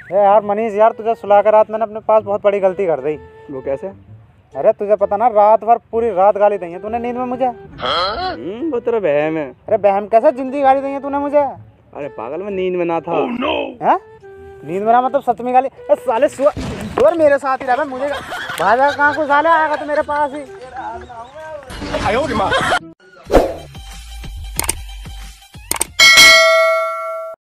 यार मनीष यार, तुझे सुला कर रात मैंने अपने पास बहुत बड़ी गलती कर दी। वो कैसे? अरे तुझे पता ना, रात भर पूरी रात गाली दी है तूने नींद में मुझे। वो तेरा बहम है। अरे बहम कैसे, जिंदी गाली दी है तूने मुझे। अरे पागल, मैं नींद में ना था। है नींद में ना मतलब सच में गाली? साले सुअर मेरे साथ ही रहा, मुझे भाजा कहाँ को साले आएगा तो मेरे पास ही।